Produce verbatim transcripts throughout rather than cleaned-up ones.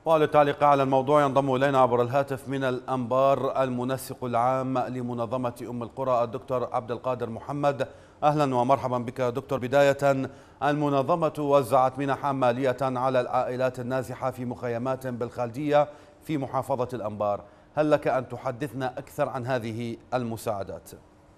وللتعليق على الموضوع ينضم إلينا عبر الهاتف من الأنبار المنسق العام لمنظمة أم القرى الدكتور عبد القادر محمد. أهلا ومرحبا بك دكتور. بداية، المنظمة وزعت منحا مالية على العائلات النازحة في مخيمات بالخالدية في محافظة الأنبار، هل لك أن تحدثنا أكثر عن هذه المساعدات؟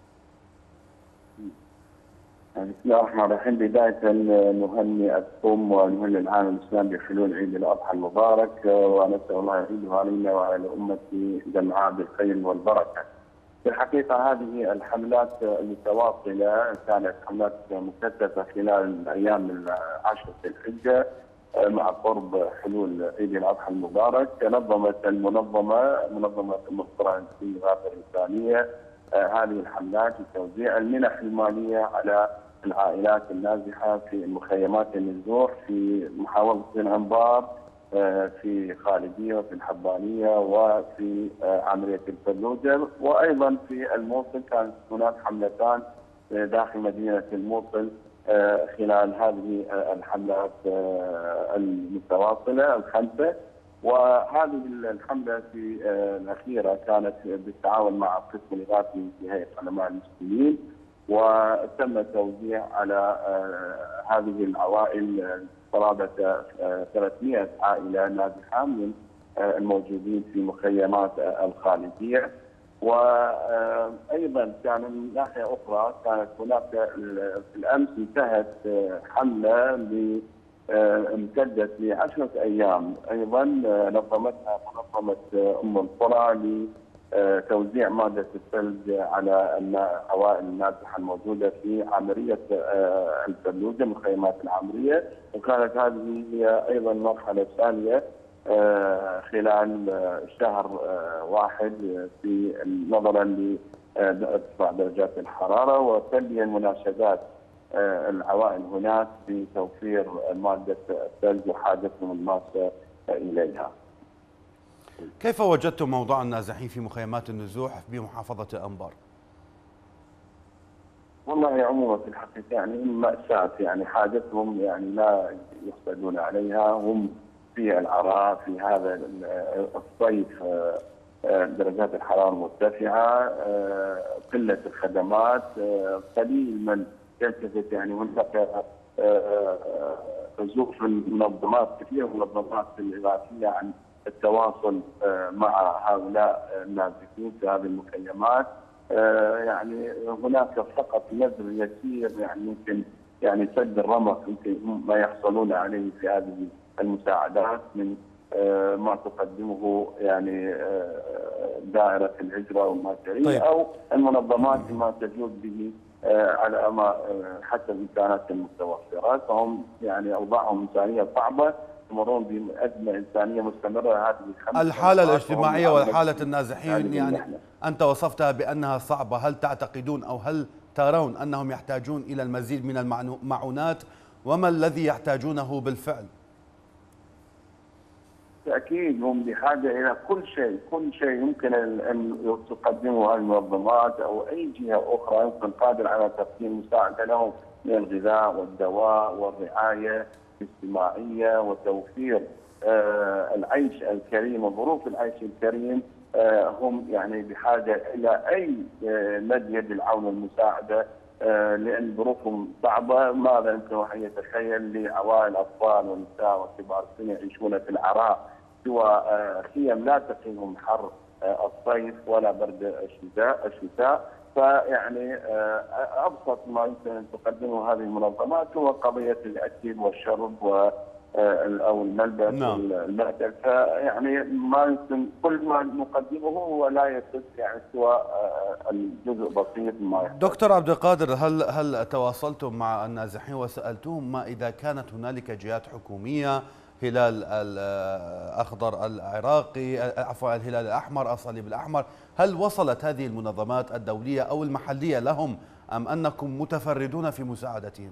بسم الله الرحمن الرحيم. بداية نهنئ الأم ونهنئ العالم الإسلامي بحلول عيد الأضحى المبارك، ونسأل الله يعيده علينا وعلى أمتي جمعاء بالخير والبركة. في الحقيقة هذه الحملات المتواصلة كانت حملات مكثفة خلال الأيام العشر في الحجة مع قرب حلول عيد الأضحى المبارك. نظمت المنظمة منظمة أم القرى للإغاثة الإنسانية هذه الحملات لتوزيع المنح المالية على العائلات النازحة في مخيمات النزوح في محافظة الأنبار، في خالدية وفي الحبانية وفي عمرية الفلوجة، وأيضا في الموصل كانت هناك حملتان داخل مدينة الموصل خلال هذه الحملات المتواصلة الخمسة. وهذه الحملة في الأخيرة كانت بالتعاون مع القسم الإغاثي في هيئة علماء المسلمين، وتم توزيع على هذه العوائل قرابة ثلاثمئة عائلة نازحة من الموجودين في مخيمات الخالدية. وأيضا كان من ناحية أخرى كانت هناك في الأمس انتهت حملة ل امتدت لعشرة أيام أيضا نظمتها منظمة أم القرى لتوزيع مادة الثلج على العوائل النازحة الموجودة في عمرية الفلوجة مخيمات العمرية، وكانت هذه هي أيضا المرحلة الثانية خلال شهر واحد في نظرا لارتفاع درجات الحرارة وتلبية مناشدات العوائل هناك بتوفير مادة الثلج وحاجتهم الماسة إليها. كيف وجدتم موضوع النازحين في مخيمات النزوح بمحافظة الأنبار؟ والله عموما في الحقيقة يعني مأساة، يعني حاجتهم يعني لا يحسدون عليها. هم في العراء في هذا الصيف، درجات الحرارة مرتفعة، قلة الخدمات، قليل من يلتفت. يعني هناك ظروف المنظمات كثير منظمات الإغاثية عن التواصل مع هؤلاء النازحين في هذه المخيمات. يعني هناك فقط نذر يسير يعني يمكن يعني سد الرمق يمكن ما يحصلون عليه في هذه المساعدات من ما تقدمه يعني دائرة الهجرة والمهاجرين طيب. أو المنظمات ما تجود به على ما حسب الامكانات المتوفره، فهم يعني اوضاعهم انسانيه صعبه، يمرون بازمه انسانيه مستمره. هذه الحاله الاجتماعيه والحاله النازحين يعني انت وصفتها بانها صعبه، هل تعتقدون او هل ترون انهم يحتاجون الى المزيد من المعونات، وما الذي يحتاجونه بالفعل؟ بالتأكيد هم بحاجة إلى كل شيء، كل شيء يمكن أن تقدمه المنظمات أو أي جهة أخرى يمكن قادر على تقديم مساعدة لهم من الغذاء والدواء والرعاية الاجتماعية وتوفير آه العيش الكريم وظروف العيش الكريم. آه هم يعني بحاجة إلى أي آه مد يد العون والمساعدة، آه لأن ظروفهم صعبة. ماذا يمكن أن يتخيل لعوائل أطفال ونساء وكبار السن يعيشون في العراء سوى خيم لا تقيهم حر الصيف ولا برد الشتاء الشتاء فيعني ابسط ما يمكن ان تقدمه هذه المنظمات هو قضيه الاكل والشرب و او الملبس نعم. والمأكل. فيعني ما يمكن كل ما نقدمه هو لا يصل يعني سوى الجزء بسيط ما يحتاج. دكتور عبد القادر، هل هل تواصلتم مع النازحين وسالتوهم ما اذا كانت هنالك جهات حكوميه، هلال الأخضر العراقي، عفوا الهلال الأحمر، الصليب الأحمر، هل وصلت هذه المنظمات الدولية أو المحلية لهم أم أنكم متفردون في مساعدتهم؟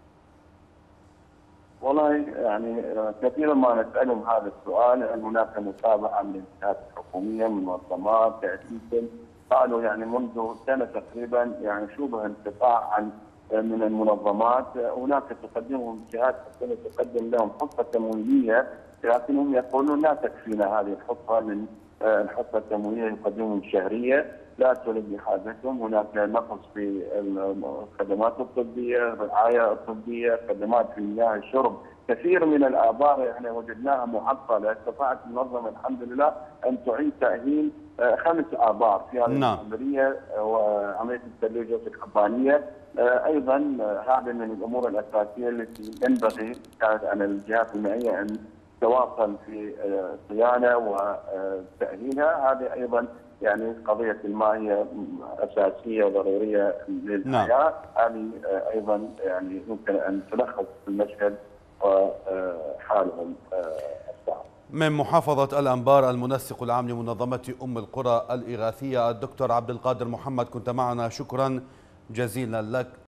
والله يعني كثيرا ما نسألهم هذا السؤال، أن هناك متابعة من الجهات الحكومية من منظمات تأسيس، قالوا يعني منذ سنة تقريبا يعني شبه انقطاع عن من المنظمات. هناك تقدمهم جهات حكومية تقدم لهم حصة تمويلية لكنهم يقولون لا تكفينا هذه الحصة من الحصة التمويلية يقدمون شهرية، لا تلبي حاجتهم. هناك نقص في الخدمات الطبية، الرعاية الطبية، خدمات في مياه الشرب. كثير من الآبار يعني وجدناها معطلة. استطاعت المنظمة الحمد لله أن تعيد تأهيل خمس آبار في هذه العملية وعملية الثلوج الحبانية. أيضا هذا من الأمور الأساسية التي ينبغي كانت على الجهات المعنية أن تواصل في صيانة وتأهيلها. هذه أيضا يعني قضية الماء هي أساسية وضرورية للحياة. هذه أيضا يعني يمكن أن تلخص في المشهد وحالهم الصعب. من محافظة الأنبار المنسق العام لمنظمة أم القرى الإغاثية الدكتور عبد القادر محمد، كنت معنا، شكرا جزيلا لك.